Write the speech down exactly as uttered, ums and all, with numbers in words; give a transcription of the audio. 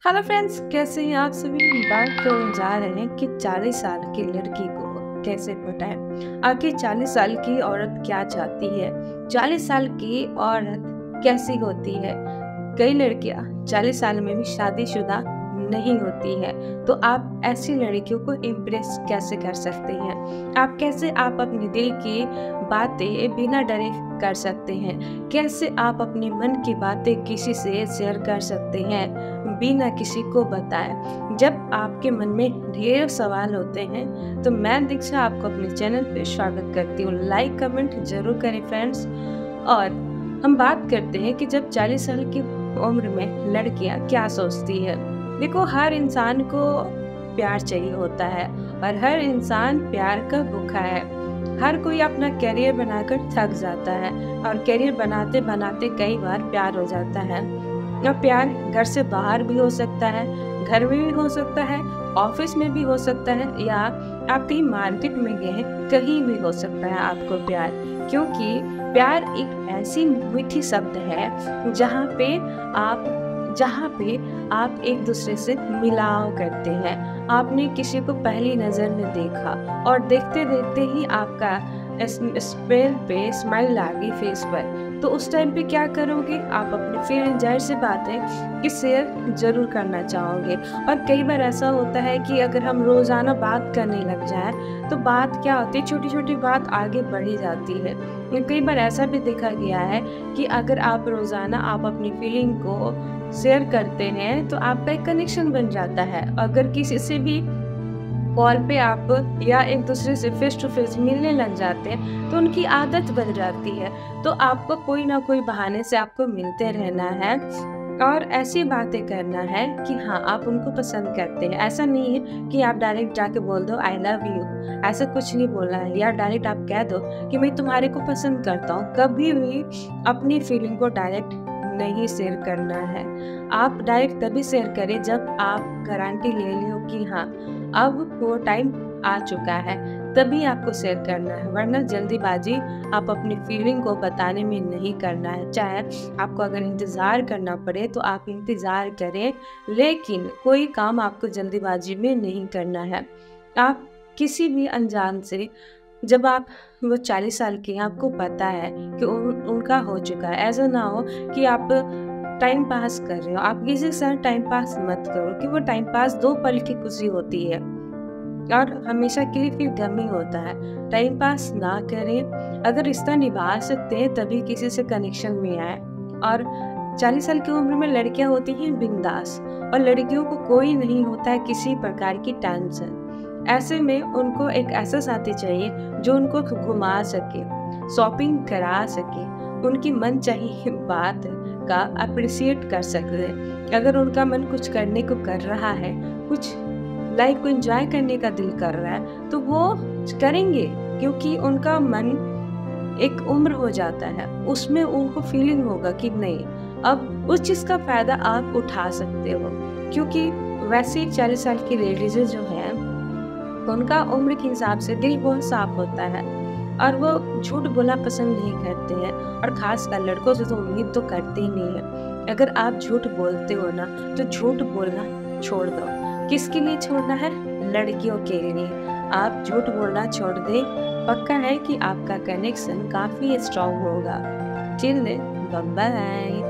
Hello friends, कैसे हैं आप सभी। बात करने जा रहे हैं कि चालीस साल की लड़की को कैसे पटाएं। आखिर चालीस साल की औरत क्या चाहती है, चालीस साल की औरत कैसी होती है। कई लड़कियां चालीस साल में भी शादीशुदा नहीं होती है, तो आप ऐसी लड़कियों को इम्प्रेस कैसे कर सकते हैं। आप कैसे आप अपने दिल की बातें बिना डरे कर सकते हैं। कैसे आप अपने मन की बातें किसी से शेयर कर सकते हैं बिना किसी को बताए। जब आपके मन में ढेर सवाल होते हैं तो मैं दीक्षा आपको अपने चैनल पे स्वागत करती हूँ। लाइक कमेंट जरूर करें फ्रेंड्स। और हम बात करते हैं कि जब चालीस साल की उम्र में लड़कियां क्या सोचती है। देखो, हर इंसान को प्यार चाहिए होता है और हर इंसान प्यार का भूखा है। हर कोई अपना करियर बनाकर थक जाता है और करियर बनाते बनाते कई बार प्यार हो जाता है। और प्यार घर से बाहर भी हो सकता है, घर में भी हो सकता है, ऑफिस में भी हो सकता है, या आप कहीं मार्केट में गए कहीं भी हो सकता है आपको प्यार। क्योंकि प्यार एक ऐसी मीठी शब्द है जहाँ पे आप जहाँ पे आप एक दूसरे से मिलाव करते हैं। आपने किसी को पहली नज़र में देखा और देखते देखते ही आपका स्पेल पे स्माइल आ गई फेस पर, तो उस टाइम पे क्या करोगे, आप अपने फीलिंग जाहिर से बात है कि शेयर जरूर करना चाहोगे। और कई बार ऐसा होता है कि अगर हम रोज़ाना बात करने लग जाएं तो बात क्या होती है, छोटी छोटी बात आगे बढ़ी जाती है। कई बार ऐसा भी देखा गया है कि अगर आप रोज़ाना आप अपनी फीलिंग को शेयर करते हैं तो आपका एक कनेक्शन बन जाता है। अगर किसी से भी कॉल पे आप या एक दूसरे से फेस टू फेस मिलने लग जाते हैं तो उनकी आदत बन जाती है। तो आपको कोई ना कोई बहाने से आपको मिलते रहना है और ऐसी बातें करना है कि हाँ, आप उनको पसंद करते हैं। ऐसा नहीं है कि आप डायरेक्ट जाके बोल दो आई लव यू, ऐसा कुछ नहीं बोलना है। या डायरेक्ट आप कह दो कि मैं तुम्हारे को पसंद करता हूँ। कभी भी अपनी फीलिंग को डायरेक्ट नहीं शेयर करना है। आप डायरेक्ट तभी शेयर करें जब आप गारंटी ले लो कि हाँ, अब वो टाइम आ चुका है, तभी आपको शेयर करना है। वरना जल्दीबाजी आप अपनी फीलिंग को बताने में नहीं करना है। चाहे आपको अगर इंतज़ार करना पड़े तो आप इंतज़ार करें, लेकिन कोई काम आपको जल्दीबाजी में नहीं करना है। आप किसी भी अनजान से, जब आप वो चालीस साल के हैं, आपको पता है कि उन, उनका हो चुका है, ऐसा ना हो कि आप टाइम पास कर रहे हो। आप किसी के साथ टाइम पास मत करो कि वो टाइम पास दो पल की खुशी होती है और हमेशा के लिए फिर गम ही होता है। टाइम पास ना करें। अगर रिश्ता निभा सकते हैं तभी किसी से कनेक्शन में आए। और चालीस साल की उम्र में लड़कियां होती हैं बिंदास, और लड़कियों को कोई नहीं होता है किसी प्रकार की टेंशन। ऐसे में उनको एक ऐसा साथी चाहिए जो उनको घुमा सके, शॉपिंग करा सके, उनकी मन चाहिए बात का अप्रिशिएट कर सके। अगर उनका मन कुछ करने को कर रहा है, कुछ लाइफ को एंजॉय करने का दिल कर रहा है, तो वो करेंगे। क्योंकि उनका मन एक उम्र हो जाता है, उसमें उनको फीलिंग होगा कि नहीं, अब उस चीज़ का फ़ायदा आप उठा सकते हो। क्योंकि वैसे चालीस साल की लेडीज़ जो हैं उनका उम्र के हिसाब से दिल बहुत साफ होता है और वो झूठ बोलना पसंद नहीं करते हैं। और ख़ासकर लड़कों से तो उम्मीद तो करते ही नहीं है। अगर आप झूठ बोलते हो ना, तो झूठ बोलना छोड़ दो। किसके लिए छोड़ना है? लड़कियों के लिए। आप झूठ बोलना छोड़ दें, पक्का है कि आपका कनेक्शन काफ़ी स्ट्रॉन्ग होगा। Chill bye bye.